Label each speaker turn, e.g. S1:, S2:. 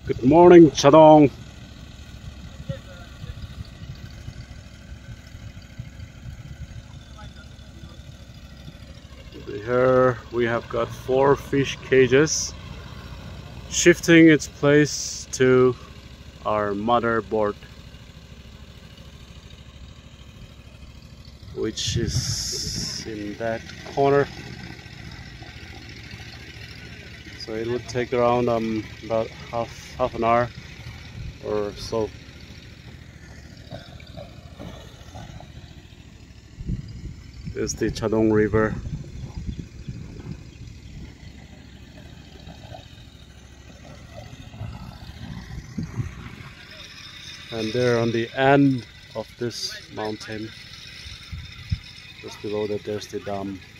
S1: Good morning, Chadong. Here we have got 4 fish cages, shifting its place to our motherboard, which is in that corner. So it would take around about half an hour or so. This is the Chadong River. And there on the end of this mountain, just below that, there's the dam.